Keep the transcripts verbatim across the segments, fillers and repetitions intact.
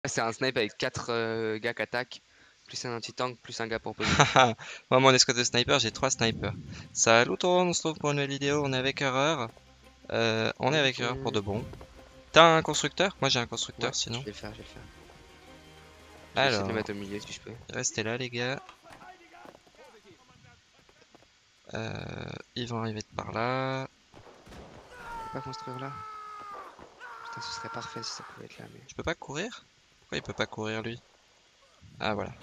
C'est un snipe avec quatre euh, gars qui attaquent, plus un anti-tank, plus un gars pour poser. Moi, mon escouade de sniper, j'ai trois snipers. Salut tout le monde, on se retrouve pour une nouvelle vidéo. On est avec Erreur. Euh, on est avec Erreur pour de bon. T'as un constructeur? Moi, j'ai un constructeur Ouais, sinon. je vais le faire, je vais le faire. Je vais essayer de le Alors, mettre au milieu si je peux. restez là, les gars. Euh, ils vont arriver de par là. Je peux pas construire là. Putain, ce serait parfait si ça pouvait être là, mais. Je peux pas courir? Pourquoi il peut pas courir lui? Ah, voilà.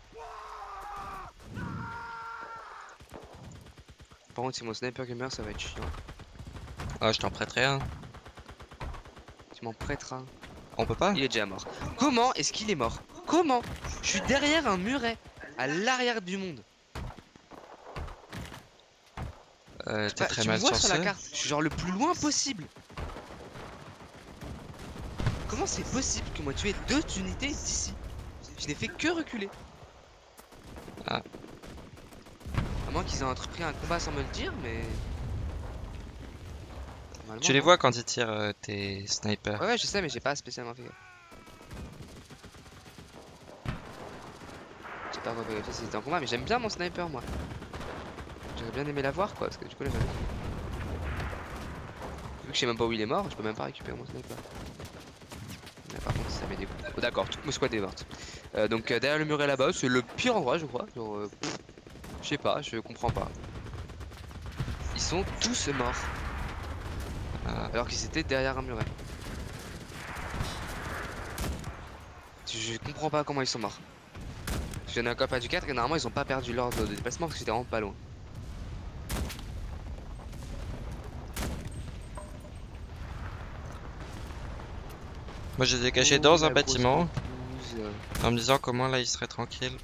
Par contre, si mon sniper gamer, ça va être chiant. Ah, je t'en prêterai un. Tu m'en prêteras un. On peut pas? Il est déjà mort. Comment est-ce qu'il est mort? Comment? Je suis derrière un muret, à l'arrière du monde. Euh, t'es Bah, très tu me mal vois sur sur la ce. carte, je suis genre le plus loin possible. Comment c'est possible que moi tué deux unités d'ici? Je n'ai fait que reculer. Ah. À moins qu'ils aient entrepris un combat sans me le dire, mais. Tu les non. vois quand ils tirent euh, tes snipers. Ouais, ouais, je sais, mais j'ai pas spécialement fait. J'ai pas vérifié si c'était en combat, mais j'aime bien mon sniper, moi. J'aurais bien aimé l'avoir, quoi, parce que du coup là j'avais. Vu que je sais même pas où il est mort, je peux même pas récupérer mon sniper. Mais par contre, ça met des coups. Oh, d'accord, toute mon squad est morte. Euh, donc euh, derrière le muret là-bas, c'est le pire endroit, je crois. Genre, euh, je sais pas, je comprends pas. Ils sont tous morts. Ah. Alors qu'ils étaient derrière un muret. Je comprends pas comment ils sont morts. Parce qu'il y en a un copain du quatre et normalement ils ont pas perdu l'ordre de déplacement parce que c'était vraiment pas loin. Moi, je les ai cachés Oh, dans un la grosse bâtiment. bambouse. En me disant comment là, il serait tranquille.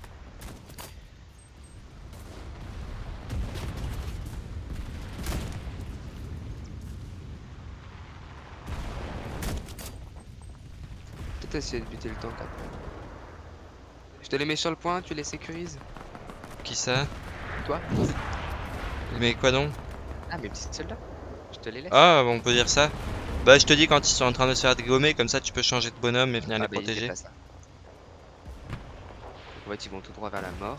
Peut-être essayer de buter le tank après. Je te les mets sur le point, tu les sécurises. Qui ça? Toi? Mais quoi donc? Ah, mes petits soldats. Je te les laisse. Ah, on peut dire ça. Bah, je te dis quand ils sont en train de se faire dégommer, comme ça tu peux changer de bonhomme et venir Ah les bah il fait protéger. pas ça. En fait ils vont tout droit vers la mort.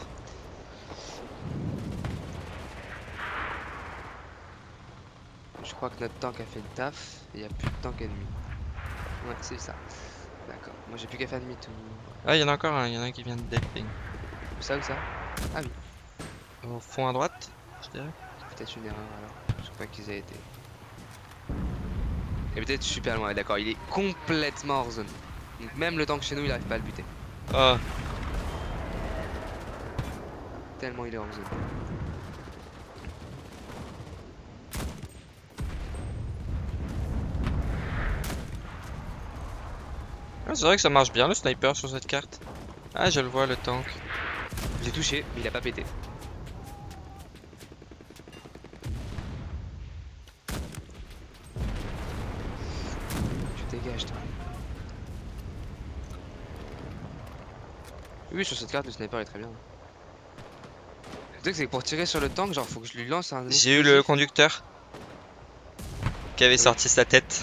Je crois que notre tank a fait le taf et il n'y a plus de tank ennemi. Ouais c'est ça. D'accord. Moi j'ai plus qu'à faire demi-tour. Ah, il y en a encore un, il y en a un qui vient de détruire. Où ça, où ça? Ah oui. Au fond à droite, je dirais. Peut-être une erreur alors. Je crois qu'ils aient été. Et peut-être super loin, d'accord, il est complètement hors zone. Donc même le tank chez nous il arrive pas à le buter. Oh, Tellement il est hors zone. ah, c'est vrai que ça marche bien le sniper sur cette carte. Ah, je le vois le tank. J'ai touché, mais il a pas pété. Tu dégages toi. Oui, sur cette carte le sniper est très bien. Le truc c'est que pour tirer sur le tank, genre faut que je lui lance un. J'ai eu le conducteur qui avait Oui. sorti sa tête.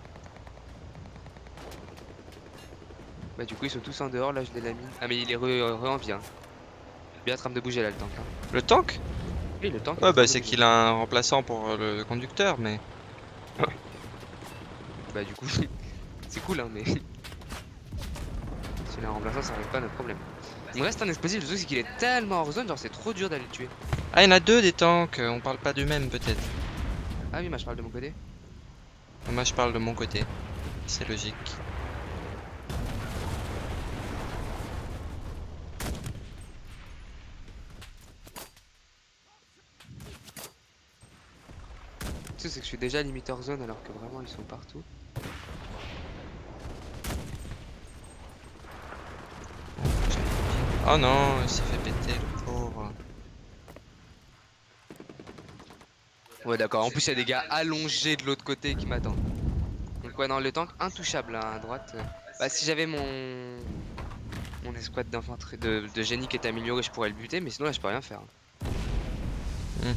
Bah du coup ils sont tous en dehors, là je l'ai la mine. Ah mais il est re, re en vie hein. Bien en train de bouger là le tank. Hein. Le tank? Oui le tank. Ouais, bah c'est qu'il a un remplaçant pour euh, le conducteur, mais. Bah du coup c'est cool hein mais. S'il a un remplaçant ça règle pas notre problème. Il me reste un explosif, le truc c'est qu'il est tellement hors zone, genre c'est trop dur d'aller le tuer. Ah, il y en a deux des tanks, on parle pas du même peut-être. Ah oui, moi je parle de mon côté. Moi je parle de mon côté. C'est logique. Tu sais, c'est que je suis déjà limite hors zone alors que vraiment ils sont partout. Oh non, il s'est fait péter le pauvre. Ouais d'accord, en plus il y a des gars allongés de l'autre côté qui m'attendent. Donc ouais non, le tank intouchable là, à droite. Bah si j'avais mon... Mon escouade d'infanterie, de, de génie qui est amélioré, je pourrais le buter, mais sinon là je peux rien faire. Mmh.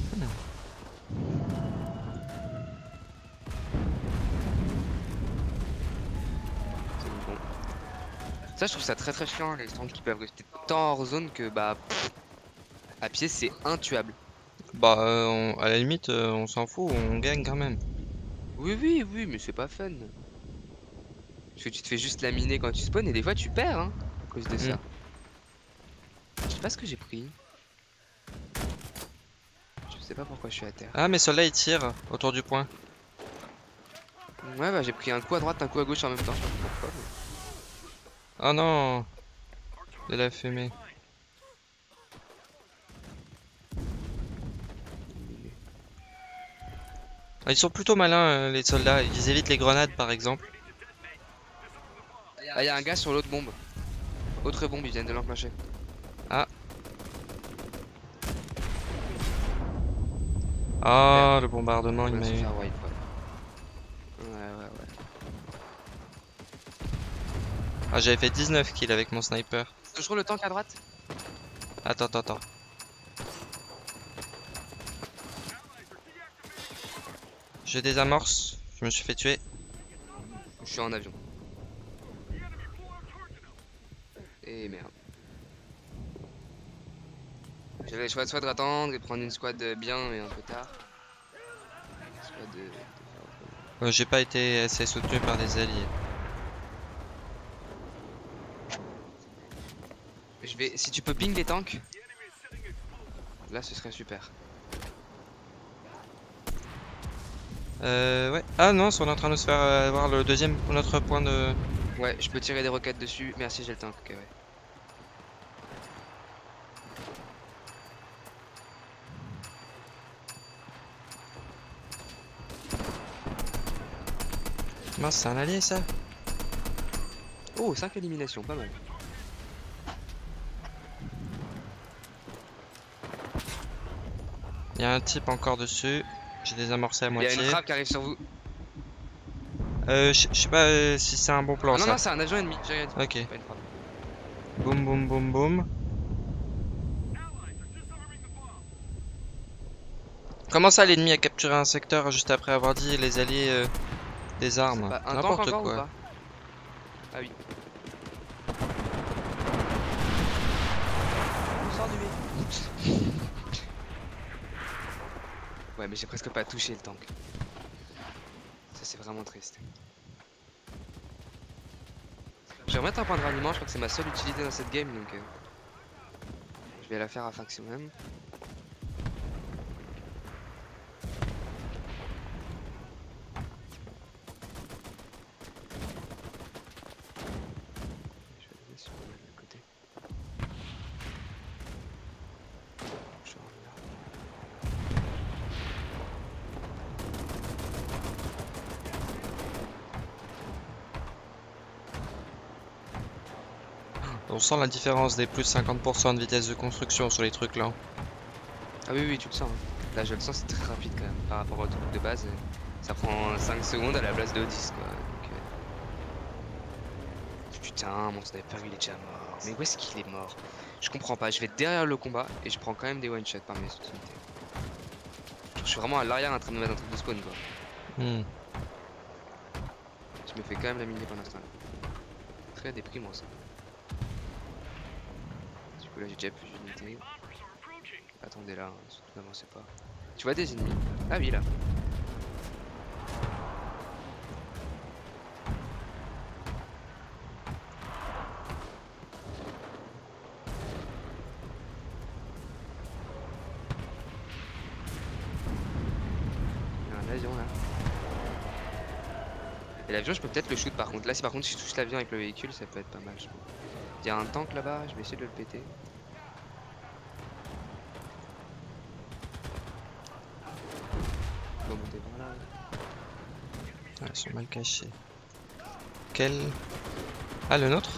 C'est bon. Ça, je trouve ça très très chiant, les tanks qui peuvent rester tant hors zone que bah pff, à pied c'est intuable. Bah, euh, on- à la limite, euh, on s'en fout, on gagne quand même. Oui, oui, oui, mais c'est pas fun. Parce que tu te fais juste laminer quand tu spawns et des fois tu perds hein, à cause de Hmm. ça. Je sais pas ce que j'ai pris. Je sais pas pourquoi je suis à terre. Ah, mais ceux-là, ils tirent autour du point. Ouais, bah j'ai pris un coup à droite, un coup à gauche en même temps, je sais pas pourquoi. Oh non, de la fumée. mais- Ah, ils sont plutôt malins, euh, les soldats. Ils évitent les grenades, par exemple. Ah, y'a un gars sur l'autre bombe. Autre bombe, ils viennent de l'enclencher. Ah. Ah, le bombardement, On il va m'a se eu. faire wipe, ouais. Ouais, ouais, ouais. Ah, j'avais fait dix-neuf kills avec mon sniper. Toujours le tank à droite? Attends, attends, attends. Je désamorce. Je me suis fait tuer. Je suis en avion. Et merde. J'avais le choix soit de attendre et prendre une squad bien mais un peu tard. Soit de... de faire- Euh, J'ai pas été assez soutenu par des alliés. Je vais... Si tu peux ping les tanks, là ce serait super. Euh, ouais. Ah non, on est en train de se faire euh, avoir le deuxième, notre point de... Ouais, je peux tirer des roquettes dessus. Merci, j'ai le tank. Ok, ouais. Mince, c'est un allié, ça? Oh, cinq éliminations, pas mal. Il y a un type encore dessus. J'ai désamorcé à Il y a une moitié. frappe qui arrive sur vous. Euh, je je sais pas euh, si c'est un bon plan, Ah non, ça. non, c'est un avion ennemi. J'ai rien dit. Ok. C'est pas une frappe. Boum, boum, boum, boum. Comment ça, l'ennemi a capturé un secteur juste après avoir dit les alliés euh, des C'est armes? pas... Un tank N'importe encore ou quoi. pas? Ah oui. On sort du B. Ouais, mais j'ai presque pas touché le tank. Ça, c'est vraiment triste. Je vais remettre un point de ralliement, je crois que c'est ma seule utilité dans cette game, donc... euh, je vais la faire à maximum. Je vais aller sur le côté. Je reviens. On sent la différence des plus cinquante pour cent de vitesse de construction sur les trucs là. Ah oui, oui, tu le sens. Hein. Là, je le sens, c'est très rapide quand même. Par rapport au truc de base, euh, ça prend cinq secondes à la place de dix, quoi. Donc, euh, putain, mon sniper, il est déjà mort. Mais où est-ce qu'il est mort? Je comprends pas. Je vais derrière le combat et je prends quand même des one-shots par mes unités. Je suis vraiment à l'arrière en train de me mettre un truc de spawn, quoi. Hmm. Je me fais quand même laminer pour l'instant. Très déprimant, ça. Du coup, là, j'ai déjà plus d'unités. Attendez là, hein, surtout n'avancez pas. Tu vois des ennemis? Ah oui, là. Il y a un avion là. Et l'avion, je peux peut-être le shoot par contre. Là, si par contre, si je touche l'avion avec le véhicule, ça peut être pas mal, je pense. Il y a un tank là-bas, je vais essayer de le péter. On va monter par là. Ah, ils sont mal cachés. Quel... Ah, le nôtre?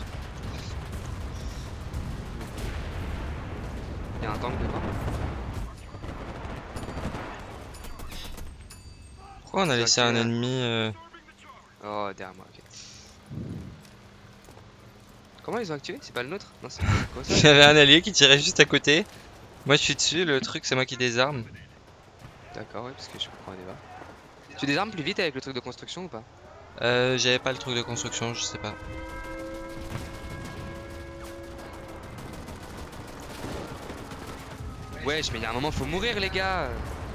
Il y a un tank devant. Pourquoi on a Ils ont laissé un activé un- ennemi euh, Oh, derrière moi, ok. Comment ils ont activé? C'est pas le nôtre? Non, c'est quoi Il ça? y avait un allié qui tirait juste à côté. Moi je suis dessus, le truc c'est moi qui désarme. D'accord, ouais, parce que je comprends un débat. Tu désarmes plus vite avec le truc de construction ou pas? Euh, j'avais pas le truc de construction, je sais pas. Wesh, mais il y a un moment, faut mourir, les gars.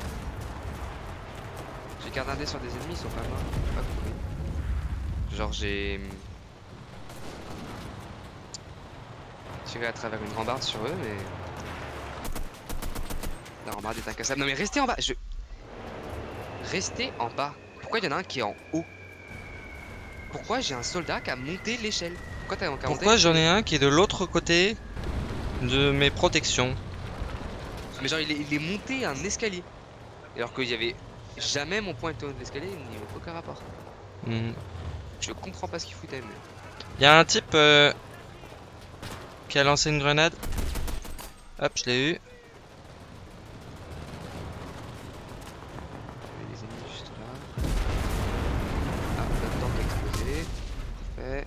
J'ai gardé un dé sur des ennemis, ils sont pas morts. Pas compris. Genre, j'ai tiré à travers une rambarde sur eux, mais la rambarde est incassable. Non, mais restez en bas. Je. Restez en bas. Pourquoi il y en a un qui est en haut? Pourquoi j'ai un soldat qui a monté l'échelle? Pourquoi t'as monté? Pourquoi j'en ai un qui est de l'autre côté de mes protections? Mais genre, il est, il est monté un escalier. Alors qu'il y avait jamais mon point de l'escalier, ni aucun rapport. Hmm. Je comprends pas ce qu'il foutait, mais. Il y a un type euh, qui a lancé une grenade. Hop, je l'ai eu. Les ennemis juste là. Ah, le tank a explosé. Parfait.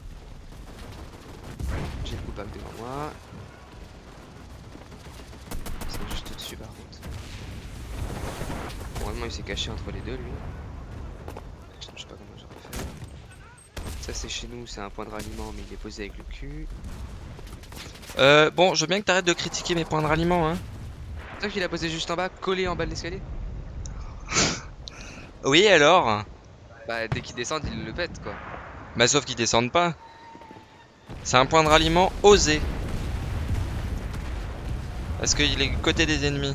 J'ai le coupable devant moi. Ils sont juste au-dessus par contre. Heureusement il s'est caché entre les deux lui. Je sais pas comment j'aurais fait. Ça c'est chez nous, c'est un point de ralliement mais il est posé avec le cul. Euh, bon, je veux bien que t'arrêtes de critiquer mes points de ralliement, hein. C'est toi qu'il a posé juste en bas, collé en bas de l'escalier? Oui, alors? Bah dès qu'il descend il le pète quoi. Bah, sauf qu'ils descendent pas. C'est un point de ralliement osé. Parce qu'il est côté des ennemis.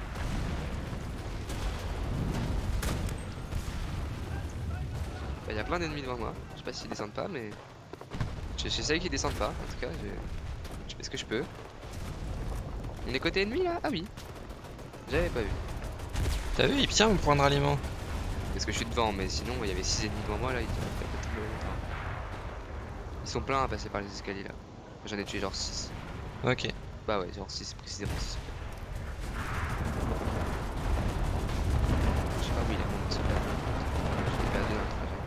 Bah y a plein d'ennemis devant moi. Je sais pas s'ils descendent pas mais. J'essaye qu'ils descendent pas. En tout cas, je, je fais ce que je peux. On est côté ennemi là? Ah oui. J'avais pas vu. T'as vu, il tient mon point de ralliement. Parce que je suis devant, mais sinon il y avait six ennemis devant moi là. Ils, ils sont pleins à passer par les escaliers là. J'en ai tué genre six. Ok. Bah ouais, genre six précisément six. Je sais pas où il est mon soldat. Je l'ai perdu dans le trajet.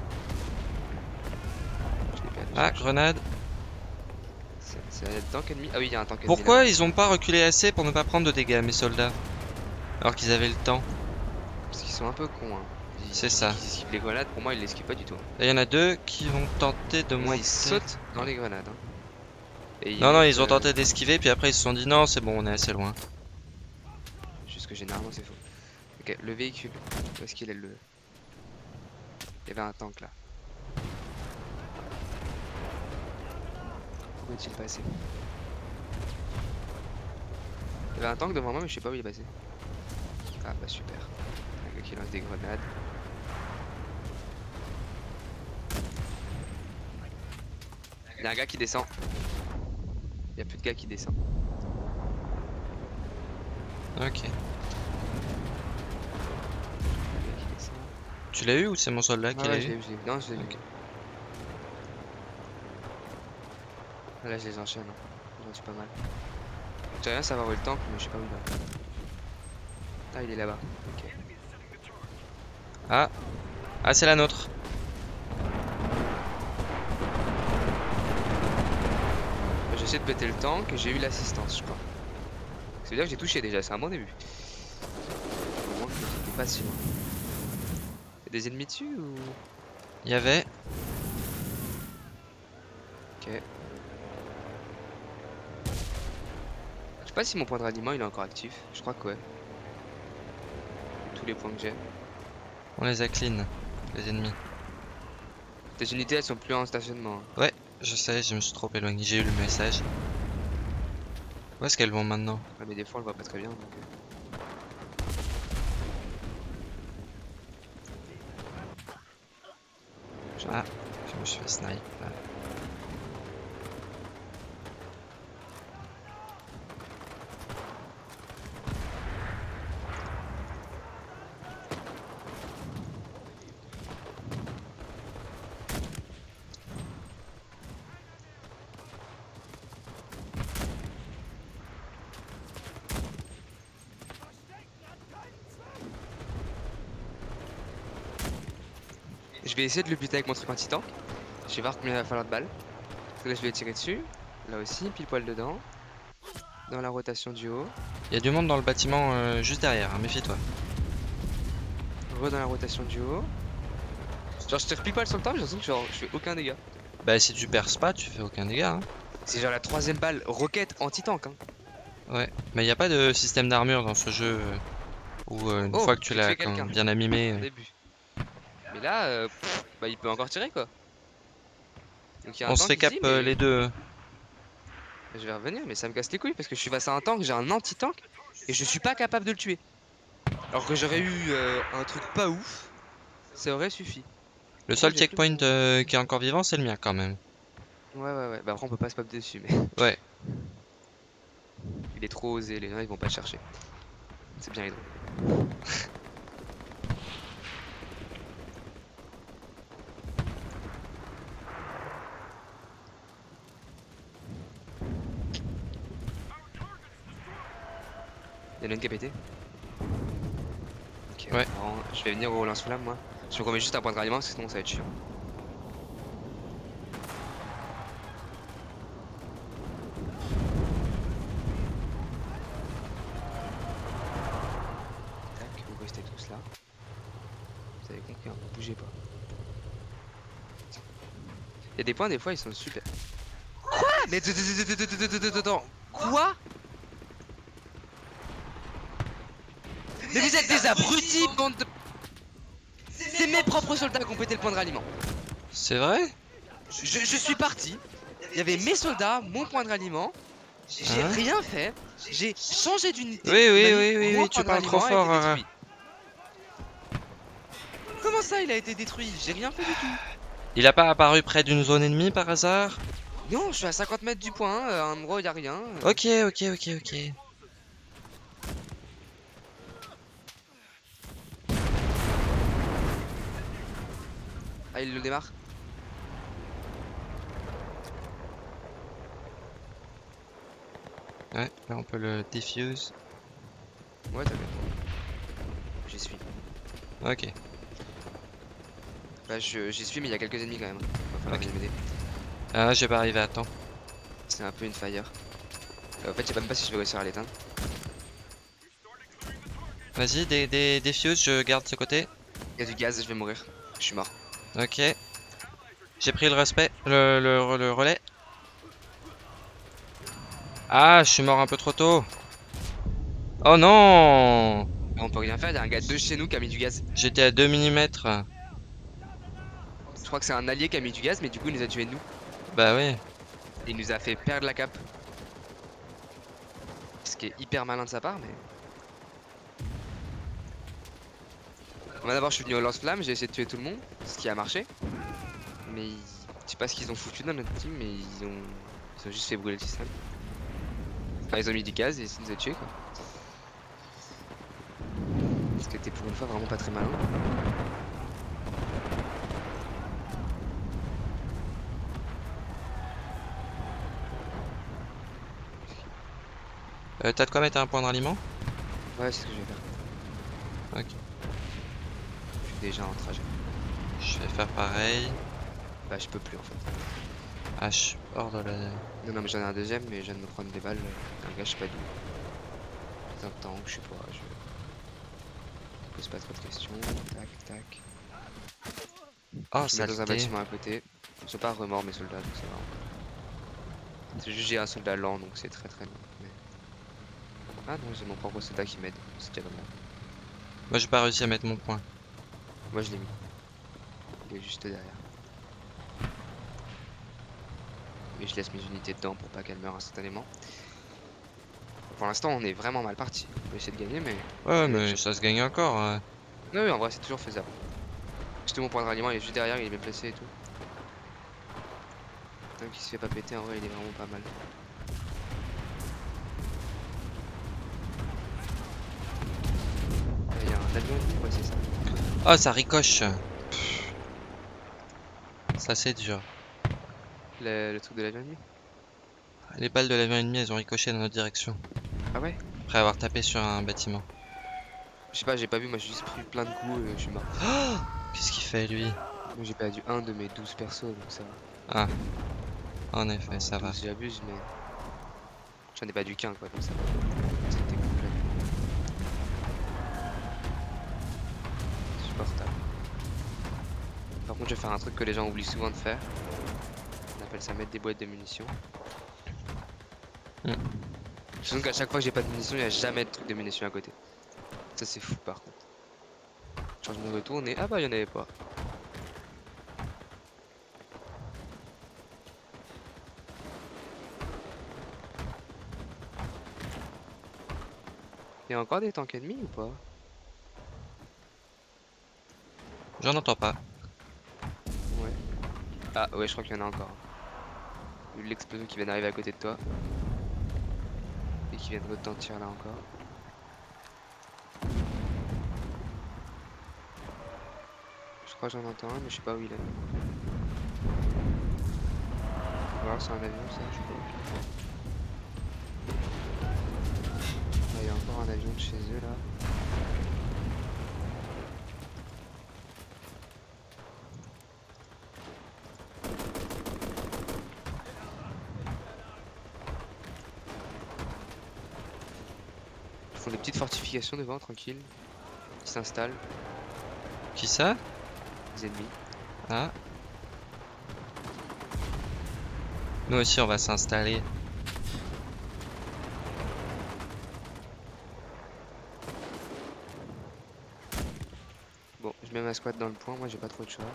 Je l'ai perdu. Ah, grenade. C'est un tank ennemi. Ah oui, il y a un tank ennemi. Pourquoi ils ont pas reculé assez pour ne pas prendre de dégâts, mes soldats? Alors qu'ils avaient le temps. Parce qu'ils sont un peu cons. Hein. C'est ça. Ils esquivent les grenades, pour moi ils l'esquivent pas du tout. Et il y en a deux qui vont tenter de Moi monter. ils sautent dans les grenades. Hein. Et Non, non, ils ont euh... tenté d'esquiver, puis après ils se sont dit non, c'est bon, on est assez loin. Juste que généralement c'est faux. Ok, le véhicule. Où est-ce qu'il est le. Il y avait un tank là. Où est-il passé? Il y avait un tank devant moi, mais je sais pas où il est passé. Ah bah super. Un gars qui lance des grenades. Il y a un gars qui descend. Il y a plus de gars qui descend. Ok. Un gars qui descend. Tu l'as eu ou c'est mon soldat qui Ah l'a ouais, je l'ai eu? vu, je l'ai vu. Non, je l'ai vu. Ok. Là, je les enchaîne. Hein. J'en suis pas mal. J'aimerais bien savoir où est le tank, mais je sais pas où il va. Ah, il est là-bas. Ok. Ah. Ah, c'est la nôtre. J'essaie de péter le tank et j'ai eu l'assistance, je crois. Ça veut dire que j'ai touché déjà, c'est un bon début. Au moins que j'étais pas si loin. Y'a des ennemis dessus ou. Il y avait. Ok. Je sais pas si mon point de ralliement il est encore actif. Je crois que ouais. Tous les points que j'ai. On les a clean, les ennemis. Tes unités elles sont plus en stationnement. Hein. Ouais, je sais, je me suis trop éloigné, j'ai eu le message. Où est-ce qu'elles vont maintenant? Ouais, mais des fois on le voit pas très bien donc. Euh... Ah, je me suis fait snipe. Je vais essayer de le buter avec mon truc anti-tank. Je vais voir combien il va falloir de balles. Parce que là je vais tirer dessus. Là aussi, pile poil dedans. Dans la rotation du haut. Il y a du monde dans le bâtiment euh, juste derrière, hein, méfie-toi. Re dans la rotation du haut. Genre je tire pile poil sur le temps, j'ai l'impression que genre, je fais aucun dégât. Bah si tu perces pas, tu fais aucun dégât. Hein. C'est genre la troisième balle roquette anti-tank. Hein. Ouais, mais il n'y a pas de système d'armure dans ce jeu euh, où euh, une Oh, fois que tu j'ai l'as tué quand- quelqu'un bien amimé. au euh, début. Mais là, euh, pff, bah il peut encore tirer quoi. Donc il y a un On se tank fait cap ici, euh, mais les deux. je vais revenir, mais ça me casse les couilles parce que je suis face à un tank, j'ai un anti-tank et je suis pas capable de le tuer. Alors que j'aurais eu euh, un truc pas ouf, ça aurait suffi. Le Par contre, seul j'ai plus checkpoint mon. euh, qui est encore vivant, c'est le mien quand même. Ouais, ouais, ouais. Bah après, on peut pas se pop dessus, mais Ouais. il est trop osé, les gens ils vont pas le chercher. C'est bien hydro. Il y en a une qui a pété. Ok, Ouais. marrant. Je vais venir au lance-flamme moi. Je me remets juste un point de ralliement parce que sinon ça va être chiant. Tac, vous restez tous là. Vous avez compris, hein, bougez pas. Il y a des points, des fois ils sont super. Quoi? Mais attends, quoi? Mais vous êtes des abrutis, bande de. C'est mes propres soldats qui ont pété le point de ralliement. C'est vrai? Je, je suis parti. Il y avait mes soldats, mon point de ralliement. J'ai Hein? rien fait. J'ai changé d'unité. Oui, oui, Manu, oui, oui, mon oui, tu point de parles trop ralliement a été fort. euh. détruit. Comment ça, il a été détruit? J'ai rien fait du tout. Il a pas apparu près d'une zone ennemie par hasard? Non, je suis à cinquante mètres du point. euh, un endroit où il n'y a rien. euh. Ok, ok, ok, ok. Ah, il le démarre. Ouais, là on peut le diffuse. Ouais, t'inquiète. J'y suis. Ok. Bah, je- j'y suis, mais il y a quelques ennemis quand même. Va falloir Ok. venir m'aider. Ah, j'ai pas arrivé à temps. C'est un peu une fire. Euh, en fait, je sais même pas si je vais réussir à l'éteindre. Vas-y, des, des, des fuses, je garde ce côté. Il y a du gaz, je vais mourir. Je suis mort. Ok. J'ai pris le respect, le, le, le relais. Ah, je suis mort un peu trop tôt. Oh non! On peut rien faire, il y a un gars de chez nous qui a mis du gaz. J'étais à deux millimètres. Je crois que c'est un allié qui a mis du gaz, mais du coup, il nous a tués nous. Bah oui. Et il nous a fait perdre la cape. Ce qui est hyper malin de sa part, mais. Moi d'abord, je suis venu au lance-flamme, j'ai essayé de tuer tout le monde, ce qui a marché. Mais ils- je sais pas ce qu'ils ont foutu dans notre team, mais ils ont, ils ont juste fait brûler le système. Enfin, ils ont mis du gaz et ils nous ont tués quoi. Ce qui était pour une fois vraiment pas très malin. Euh, T'as de quoi mettre un point de ralliement? Ouais, c'est ce que je vais faire. Ok. Je suis déjà en trajet. Je vais faire pareil. Bah, je peux plus en fait. Ah, je suis hors de la... Non, non, mais j'en ai un deuxième, mais je viens de me prendre des balles. Un gars, je sais pas d'où. C'est un tank, je sais pas. Je je pose pas trop de questions. Tac, tac. Oh, Je me mets dans un saleté. bâtiment à côté. Ils sont pas remords mes soldats, donc ça va encore. C'est juste j'ai un soldat lent, donc c'est très très lent. Mais... Ah non, j'ai mon propre soldat qui m'aide. C'est déjà pas mal. Moi, j'ai pas réussi à mettre mon point. Moi je l'ai mis. Il est juste derrière. Mais je laisse mes unités dedans pour pas qu'elles meurent instantanément. Pour l'instant, on est vraiment mal parti. On peut essayer de gagner, mais. Ouais, mais ça se gagne encore. euh. Non, oui, en vrai, c'est toujours faisable. Juste mon point de ralliement, il est juste derrière, il est bien placé et tout. Tant qu'il se fait pas péter, en vrai, il est vraiment pas mal. Il y a un avion ennemi, ouais, c'est ça. Oh, ça ricoche. Pff. Ça, c'est dur. Le, le truc de l'avion ennemi. Les balles de l'avion ennemi, elles ont ricoché dans notre direction. Ah ouais? Après avoir tapé sur un bâtiment. Je sais pas, j'ai pas vu, moi j'ai juste pris plein de coups et je suis mort. Oh, qu'est-ce qu'il fait, lui? Moi j'ai perdu un de mes douze persos, donc ça va. Ah. En effet, ça va. douze, j'abuse, mais. J'en ai pas du qu'un, quoi, donc ça va. C'était complet. Supportable. Par contre, je vais faire un truc que les gens oublient souvent de faire. On appelle ça mettre des boîtes de munitions. Hmm. Je sens qu'à chaque fois que j'ai pas de munitions, il y a jamais de truc de munitions à côté. Ça c'est fou par contre. Quand je me retourne et ah bah il y en avait pas. Il y a encore des tanks ennemis ou pas? J'en entends pas. Ouais. Ah ouais, je crois qu'il y en a encore. Vu l'explosion qui vient d'arriver à côté de toi. Et qui vient de retentir là encore. Je crois que j'en entends un, mais je sais pas où il est. On va voir si c'est un avion ça, je sais pas. Ah, il y a encore un avion de chez eux là. Ils font des petites fortifications devant, tranquille. Ils s'installent, Qui ça? les ennemis. Ah. Nous aussi on va s'installer. Bon, je mets ma squad dans le point, moi j'ai pas trop de choix.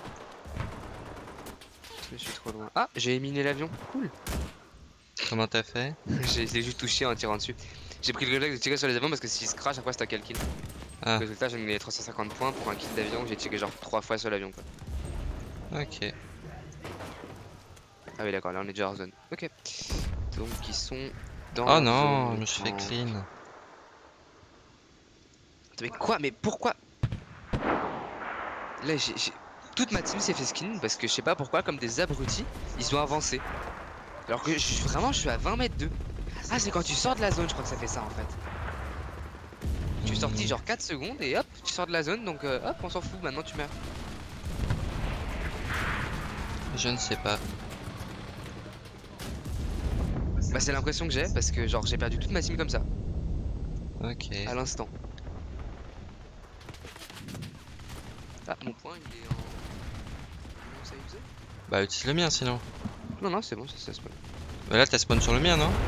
Je suis trop loin. Ah, j'ai éliminé l'avion, cool. Comment t'as fait? J'ai juste touché en tirant dessus. J'ai pris le réflexe de tirer sur les avions parce que s'ils se crashent, après c'est à quel kill. Ah. Résultat, j'ai gagné trois cent cinquante points pour un kill d'avion. J'ai tiré genre trois fois sur l'avion. Ok. Ah oui, d'accord, là on est déjà hors zone. Ok. Donc ils sont dans. Oh la non, zone je me suis fait en- clean. Mais quoi? Mais pourquoi? Là, j'ai. j'ai- Toute ma team s'est fait skin parce que je sais pas pourquoi, comme des abrutis, ils ont avancé. Alors que je, vraiment, je suis à vingt mètres d'eux. Ah, c'est quand tu sors de la zone, je crois que ça fait ça en fait. Tu es sorti genre quatre secondes et hop, tu sors de la zone donc euh, hop, on s'en fout, maintenant tu meurs. Je ne sais pas. Bah, c'est l'impression que j'ai parce que genre j'ai perdu toute ma team comme ça, Ok. à l'instant. Ah, mon point il est en. Comment ça user? Bah utilise le mien sinon. Non, non, c'est bon, ça, ça se passe. Mais là t'as spawn sur le mien non?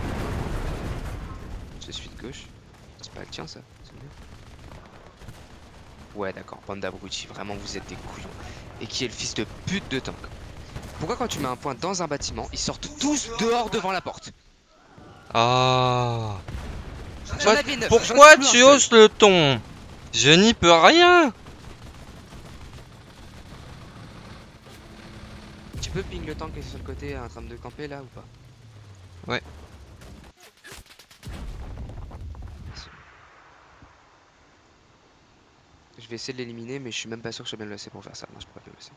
Je suis de gauche. C'est pas le tien ça. C'est mieux. Ouais, d'accord, bande d'abrutis, vraiment vous êtes des couillons. Et qui est le fils de pute de tank? Pourquoi quand tu mets un point dans un bâtiment, ils sortent tous dehors devant la porte? Ah. J'en avais neuf, j'en ai Pourquoi plus un tu seul. hausses le ton? Je n'y peux rien. Tu peux ping le tank qui est sur le côté en train de camper là ou pas? Ouais. Je vais essayer de l'éliminer, mais je suis même pas sûr que je sois bien placé pour faire ça. Non, je pourrais pas me placer.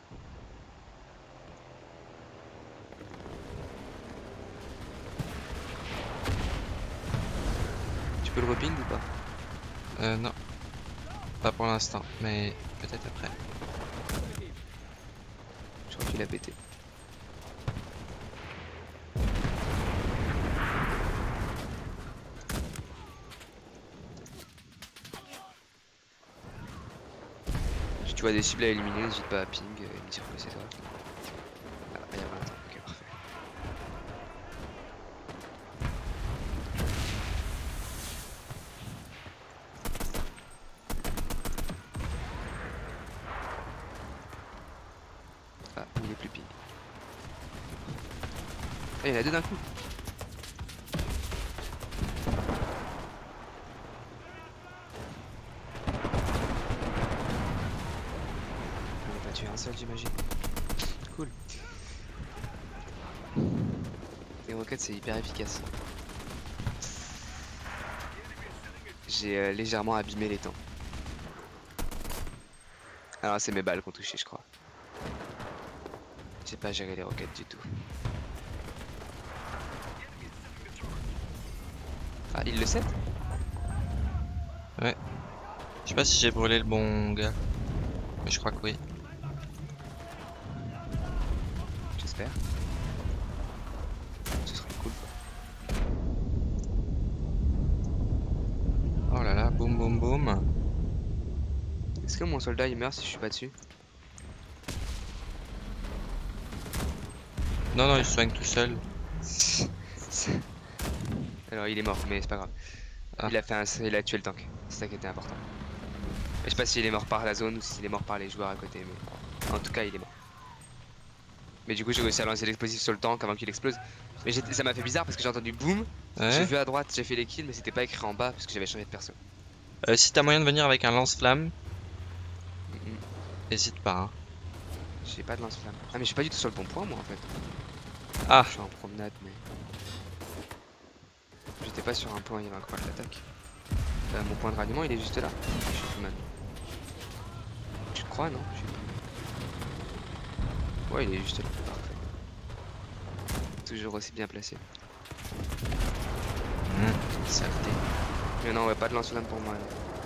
Tu peux le reping ou pas? Euh non. Pas pour l'instant, mais peut-être après. Je crois qu'il a pété. Si tu vois des cibles à éliminer, n'hésite pas à ping et me dire que c'est toi. Ah, il y a vingt ans, ok, parfait. Ah, il est plus ping. Ah, il y en a deux d'un coup. On va pas tuer un seul, j'imagine. Cool. Les roquettes, c'est hyper efficace. J'ai euh, légèrement abîmé les temps. Alors, c'est mes balles qui ont touché, je crois. J'ai pas géré les roquettes du tout. Ah, il le sait? Ouais. Je sais pas si j'ai brûlé le bon gars. Mais je crois que oui. J'espère. Ce serait cool. Oh là là, boum boum boum. Est-ce que mon soldat il meurt si je suis pas dessus? Non, non, il se soigne tout seul. Alors il est mort, mais c'est pas grave. Ah. Il a fait un... il a tué le tank. C'est ça qui était important. Je sais pas s'il est mort par la zone ou s'il est mort par les joueurs à côté, mais en tout cas il est mort. Mais du coup j'ai réussi à lancer l'explosif sur le tank avant qu'il explose. Mais ça m'a fait bizarre parce que j'ai entendu boum. Ouais. J'ai vu à droite, j'ai fait les kills, mais c'était pas écrit en bas parce que j'avais changé de perso. Euh, si t'as moyen de venir avec un lance-flamme, Mm -mm. hésite pas. Hein. J'ai pas de lance-flamme. Ah mais je suis pas du tout sur le bon point moi en fait. Ah. Je suis en promenade mais... J'étais pas sur un point, il y avait un croix d'attaque. Euh, mon point de ralliement il est juste là. Je sais plus maintenant. Tu te crois non? Je sais plus. Ouais il est juste là, parfait. Toujours aussi bien placé. Mmh. Saleté. Mais non ouais pas de lance-flamme pour moi là.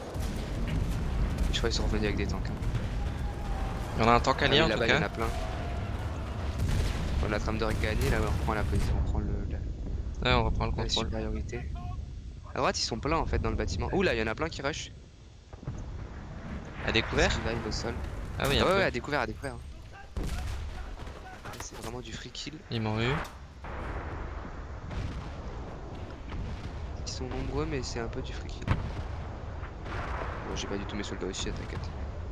Je crois qu'ils sont revenus avec des tanks. Hein. Il y en a un tank Ah allié oui, en tout là-bas il y cas. en a plein. On a trame de gagner là on reprend la position, on prend le, la, Ouais, on reprend le la contrôle. supériorité. À droite ils sont pleins en fait dans le bâtiment. Ouh là il y en a plein qui rush. À découvert? Revive au sol. Ah oui, un Ah ouais, peu. ouais, à découvert, à découvert. C'est vraiment du free kill. Ils m'ont eu. Ils sont nombreux, mais c'est un peu du free kill. Bon, j'ai pas du tout mes soldats aussi, t'inquiète.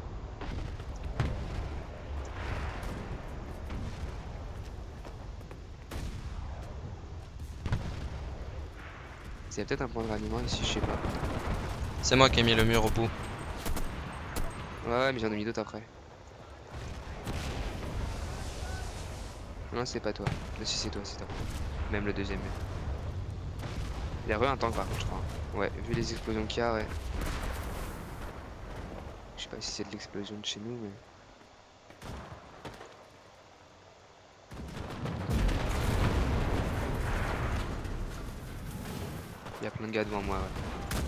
Il y a peut-être un point de ralliement ici, je sais pas. C'est moi qui ai mis le mur au bout. Ouais, ouais, mais j'en ai mis d'autres après. Non, c'est pas toi. Mais si, c'est toi, c'est toi. Même le deuxième mur. Il y a re un tank par contre, je crois. Ouais, vu les explosions qu'il y a, ouais. Je sais pas si c'est de l'explosion de chez nous, mais. Il y a plein de gars devant moi, ouais.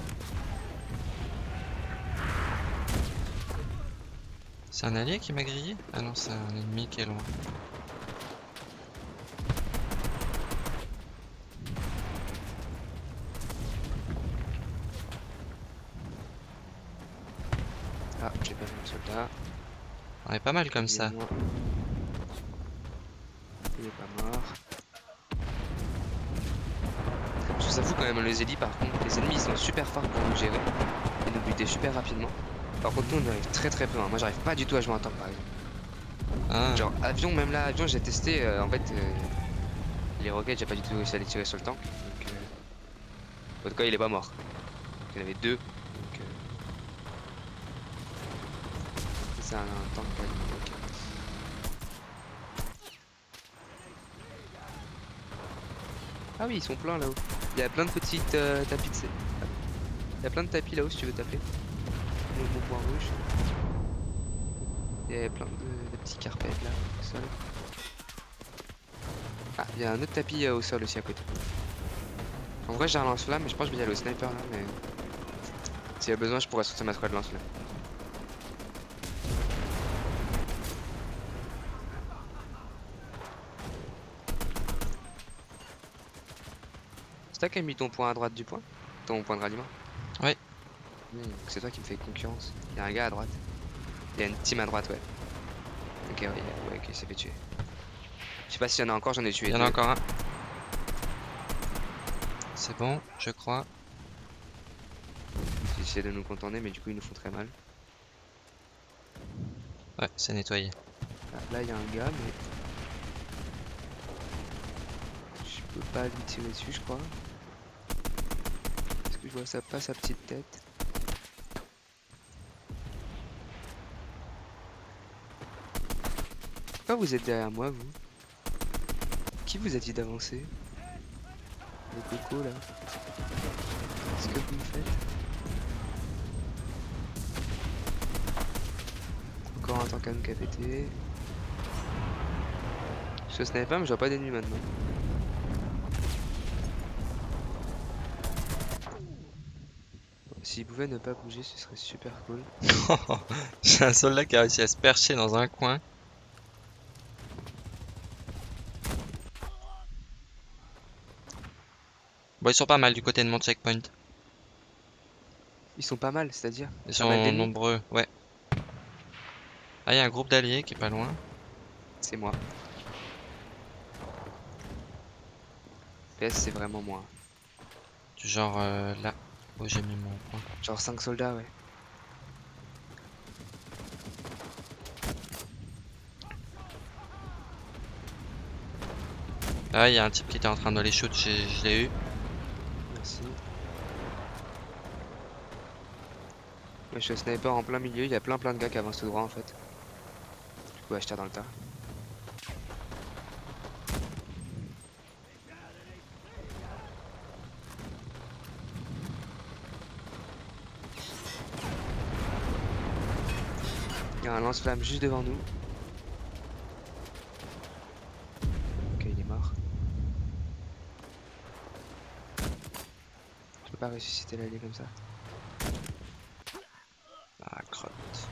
C'est un allié qui m'a grillé? Ah non, c'est un ennemi qui est loin. Ah, j'ai pas vu le soldat. On est pas mal comme ça. Moi. Il est pas mort. Je vous avoue quand même les élites par contre, les ennemis ils sont super forts pour nous gérer et nous buter super rapidement. Par contre nous on arrive très très peu, hein. Moi j'arrive pas du tout à jouer en tank par exemple. Ah. Genre avion, même là avion j'ai testé euh, en fait euh, les roquettes j'ai pas du tout réussi à les tirer sur le tank. Donc euh... en tout cas il est pas mort. Il y en avait deux. Donc euh... c'est un, un tank pas okay. Ah oui ils sont pleins là-haut. Il y a plein de petites euh, tapis de... Il y a plein de tapis là-haut si tu veux taper. Mon, mon point rouge. Il y a plein de, de petits carpets là au sol. Ah, il y a un autre tapis euh, au sol aussi à côté. En vrai j'ai un lance-flamme mais je pense que je vais y aller au sniper là mais... S'il y a besoin je pourrais sortir ma squad de lance-flamme. C'est toi qui as mis ton point à droite du point? Ton point de ralliement? Ouais. Mmh, c'est toi qui me fais concurrence. Il y a un gars à droite. Il y a une team à droite, ouais. Ok, ouais, ouais ok, il s'est fait tuer. Je sais pas s'il y en a encore, j'en ai tué. Il y en deux. a encore un. C'est bon, je crois. J'ai essayé de nous contourner, mais du coup ils nous font très mal. Ouais, c'est nettoyé. Ah, là il y a un gars, mais je peux pas lui tirer dessus, je crois. Est-ce que je vois ça pas sa petite tête? Pourquoi vous êtes derrière moi, vous? Qui vous a dit d'avancer? Le coco là. Qu'est-ce que vous me faites? Encore un tank à nous qui a pété. Je snipe pas mais je vois pas d'ennemis maintenant. Bon, s'il pouvait ne pas bouger ce serait super cool. J'ai un soldat qui a réussi à se percher dans un coin. Bon, ils sont pas mal du côté de mon checkpoint. Ils sont pas mal, c'est-à-dire Ils pas mal sont d'ennemis. nombreux, ouais. Ah, il y a un groupe d'alliés qui est pas loin. C'est moi. P S c'est vraiment moi. Genre euh, là où j'ai mis mon point. Genre cinq soldats, ouais. Ah, il y a un type qui était en train de les shoot, j'ai- je l'ai eu. Merci. Moi, je suis sniper en plein milieu, il y a plein plein de gars qui avancent tout droit en fait. Du coup, acheter dans le tas. Il y a un lance-flamme juste devant nous. Ok, il est mort. Je peux pas ressusciter l'allié comme ça. Ah, crotte.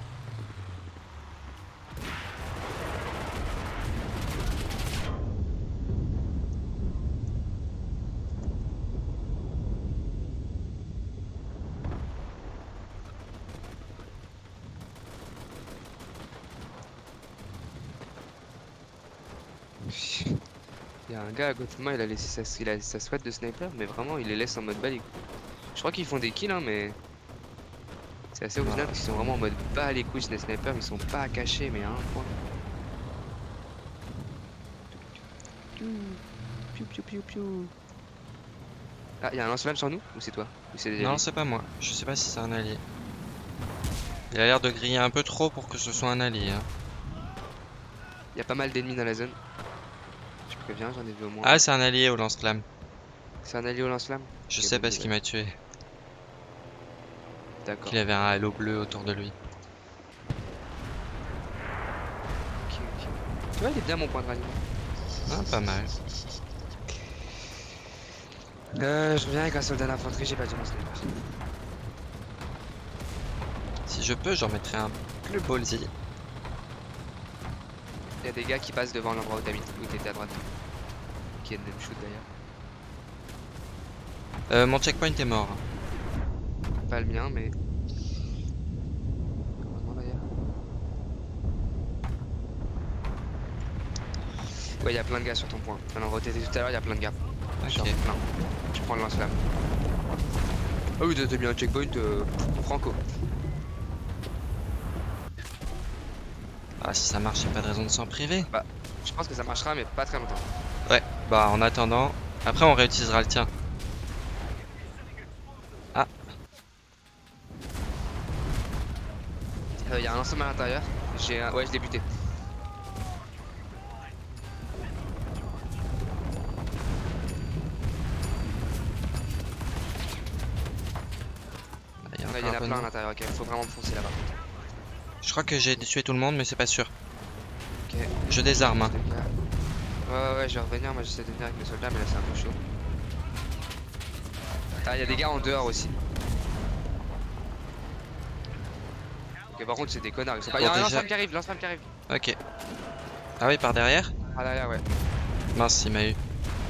Il y a un gars à côté de moi, il a laissé sa, il a sa sweat de sniper, mais vraiment il les laisse en mode bas. Je crois qu'ils font des kills, hein, mais c'est assez original parce qu'ils sont vraiment en mode bas les couilles. Les snipers, ils sont pas cachés, mais à un point. Piou, piou, piou, piou. Ah, il y a un lance-flamme sur nous ou c'est toi? Ou c'est des Non, alliés? c'est pas moi. Je sais pas si c'est un allié. Il a l'air de griller un peu trop pour que ce soit un allié. Hein. Il y a pas mal d'ennemis dans la zone. Je préviens, j'en ai vu au moins. Ah, c'est un allié au lance-flamme. C'est un allié au lance-flamme? Je Ok, sais bonne parce qu'il nouvelle. m'a tué. D'accord. Qu'il avait un halo bleu autour de lui. Ok, ok. Tu vois, il est bien mon point de ralliement. Ah, pas mal. Euh, je reviens avec un soldat d'infanterie, j'ai pas dit mon sniper. Si je peux, j'en mettrai un plus ballsy. Il y a des gars qui passent devant l'endroit où t'habites, où t'étais à droite. Qui est de même shoot d'ailleurs. Euh, mon checkpoint est mort. Pas le mien, mais. Heureusement d'ailleurs. Ouais, il y a plein de gars sur ton point. À l'endroit où t'étais tout à l'heure, il y a plein de gars. Genre, Ok. plein. Tu prends le lance-flamme. Ah oui, t'as mis un checkpoint euh, franco. Ah, si ça marche, y'a pas de raison de s'en priver. Bah, je pense que ça marchera, mais pas très longtemps. Ouais, bah en attendant, après on réutilisera le tien. Ah, Il euh, y a un lance-flamme à l'intérieur. J'ai un... Ouais, je l'ai buté. il y a Ouais, il y en encore a un peu plein à de- l'intérieur, ok. Faut vraiment foncer là-bas. Je crois que j'ai tué tout le monde, mais c'est pas sûr. Ok. Je désarme. Hein. Ouais, ouais, ouais, je vais revenir. Moi, j'essaie de venir avec mes soldats, mais là, c'est un peu chaud. Ah, il y a des gars en dehors aussi. Ok, par contre, c'est des connards. Ils sont pas... Il y a Bon, un déjà- lance-flamme qui arrive, lance-flamme qui arrive. Ok. Ah oui, par derrière? Ah, derrière, ouais. Mince, il m'a eu.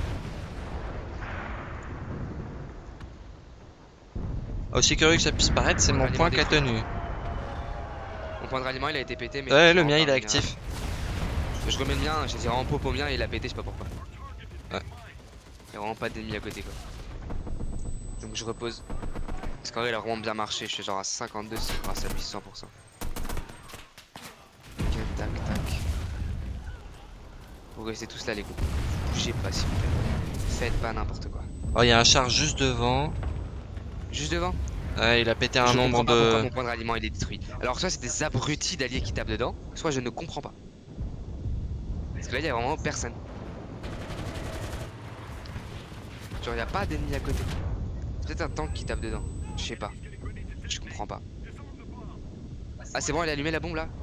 Aussi curieux que ça puisse paraître, c'est mon point qui a tenu. Mon point de ralliement, il a été pété, mais. Ouais, je le vais mien il est revenir. actif. Je remets le mien, j'ai tiré en pop au mien et il a pété, je sais pas pourquoi. Ouais. Il y a vraiment pas d'ennemis à côté, quoi. Donc je repose. Parce qu'en vrai, il a vraiment bien marché. Je suis genre à cinquante-deux grâce à lui, cent pour cent. Ok, tac, tac. Vous restez tous là, les coups. Bougez pas, s'il vous plaît. Faites pas n'importe quoi. Oh, il y a un char juste devant. Juste devant. Ouais, il a pété un Je nombre comprends pas pourquoi de. mon point de ralliement il est détruit. Alors soit c'est des abrutis d'alliés qui tapent dedans, soit je ne comprends pas. Parce que là il y a vraiment personne. Genre il y a pas d'ennemis à côté. C'est peut-être un tank qui tape dedans. Je sais pas. Je comprends pas. Ah c'est bon, elle a allumé la bombe là.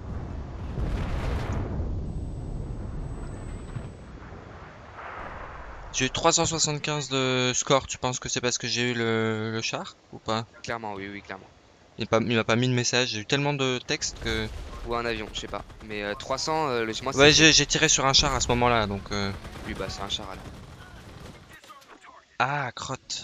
J'ai eu trois cent soixante-quinze de score, tu penses que c'est parce que j'ai eu le, le char ou pas? Clairement, oui, oui, clairement. Il m'a pas, il m'a pas mis de message, j'ai eu tellement de textes que... Ou un avion, je sais pas. Mais euh, trois cents, euh, logiquement c'est... Ouais, j'ai j'ai tiré sur un char à ce moment-là, donc... Euh... Oui, bah c'est un char alors. Ah, crotte.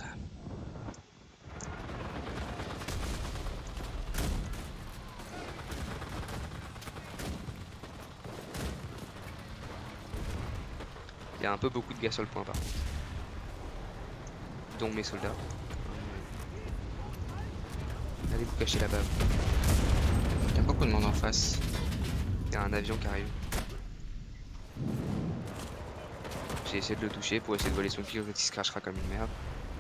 Il y a un peu beaucoup de gars sur le point par contre. dont mes soldats. Allez vous cacher là-bas. Il y a beaucoup de monde en face. Il y a un avion qui arrive. J'ai essayé de le toucher pour essayer de voler son kill, en fait il se crachera comme une merde.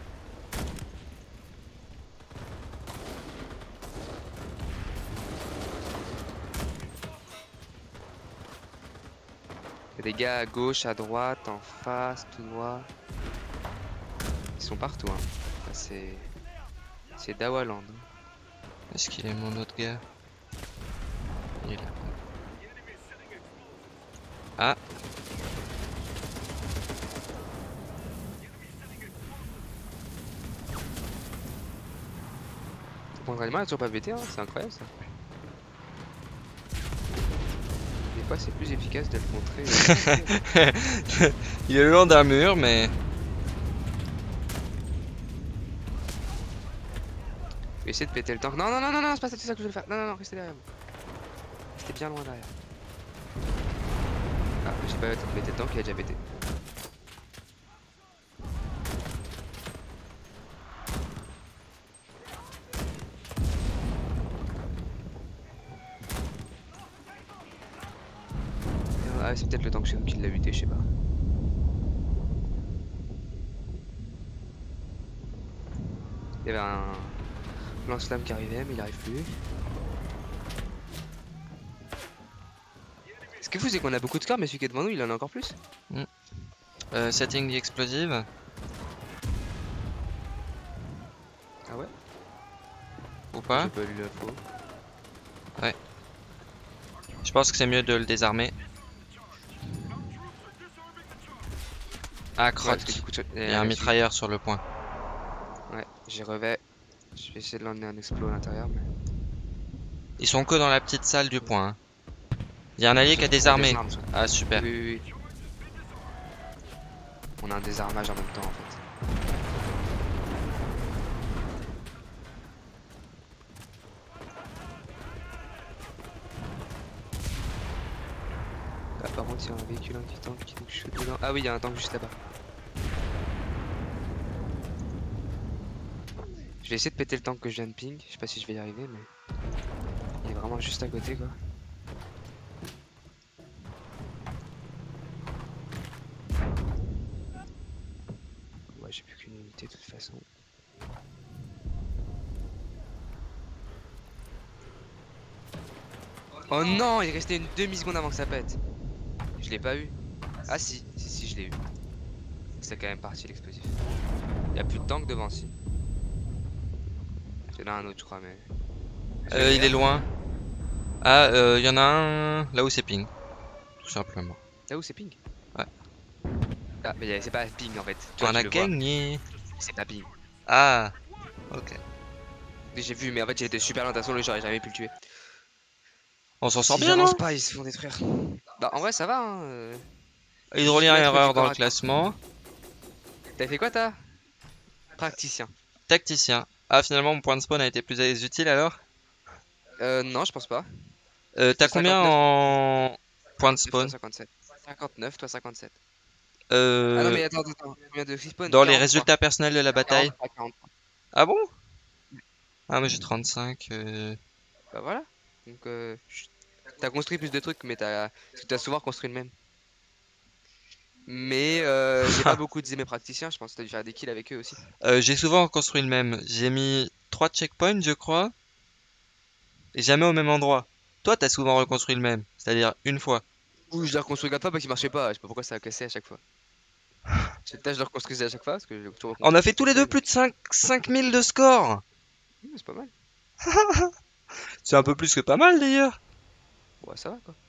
Il y a des gars à gauche, à droite, en face, tout droit. Ils sont partout hein. C'est... C'est Dawaland. Est-ce qu'il est mon autre gars? Il est là. Ah. Mon entraînement n'a toujours pas pété, hein, c'est incroyable ça. Des fois c'est plus efficace de le montrer. Il est le long d'un mur, mais. Je vais essayer de péter le tank. Non, non, non, non, non, c'est pas ça que je voulais faire. Non, non, non, restez derrière moi. Restez bien loin derrière. Ah, j'ai pas eu le temps de péter le tank, il a déjà pété. Ah, c'est peut-être le tank chez nous qui l'a buté, je sais pas. Il y avait un lance-flamme qui arrivait, mais il arrive plus. Ce qui est fou, c'est qu'on a beaucoup de scores, mais celui qui est devant nous, il en a encore plus. Mm. Euh, setting the explosive. Ah ouais? Ou pas? J'ai pas lu l'info. Ouais. Je pense que c'est mieux de le désarmer. Ah, crotte. Ouais, du coup, tu... Il y a un mitrailleur sur le point. Ouais, j'y revais. Je vais essayer de l'emmener un explo à l'intérieur. Mais... Ils sont que dans la petite salle du point. Hein. Il y a un allié qui a désarmé. Ah, super. Oui, oui, oui. On a un désarmage en même temps en fait. Ah, par contre, il y a un véhicule anti-tank qui nous shoot dedans. Ah oui, il y a un tank juste là-bas. Je vais essayer de péter le tank que je viens de ping. Je sais pas si je vais y arriver, mais il est vraiment juste à côté quoi. Ouais, j'ai plus qu'une unité de toute façon. Oh non, il restait une demi-seconde avant que ça pète. Je l'ai pas eu. Ah si, si, si, je l'ai eu. C'est quand même parti l'explosif. Il y a plus de tank devant si. C'est là un autre je crois mais... Euh, il est loin. Ah, il euh, y en a un là où c'est ping. Tout simplement. Là où c'est ping? Ouais. Ah mais c'est pas ping en fait. Tu en as gagné. C'est pas ping. Ah, ok. J'ai vu mais en fait j'ai été super loin de toute façon, j'aurais jamais pu le tuer. On s'en sort si bien, non? Pas, ils se font détruire. Bah en vrai ça va hein. Euh... Hydrolien erreur dans le classement. T'as fait quoi toi? Praticien. Tacticien. Ah finalement mon point de spawn a été plus utile alors? Euh non je pense pas. Euh, T'as combien en point de spawn? cinquante-sept. cinquante-neuf, toi cinquante-sept. Euh... Ah non mais attends, attends, combien de spawn? Dans les résultats personnels de la bataille? quarante, quarante. Ah bon? Ah mais j'ai trente-cinq. Euh... Bah voilà. Donc euh, t'as construit plus de trucs mais t'as as souvent construit le même. Mais euh, j'ai pas beaucoup de mes praticiens, je pense que t'as dû faire des kills avec eux aussi. Euh, j'ai souvent construit le même. J'ai mis trois checkpoints je crois. Et jamais au même endroit. Toi t'as souvent reconstruit le même. C'est-à-dire une fois. Ouh, je l'ai reconstruit quatre fois parce qu'il marchait pas, je sais pas pourquoi ça a cassé à chaque fois. Cette tâche de le reconstruire à chaque fois parce que j'ai toujours On a fait tous les deux plus de cinq mille de score. Mmh, c'est pas mal. C'est un peu plus que pas mal d'ailleurs. Ouais ça va quoi.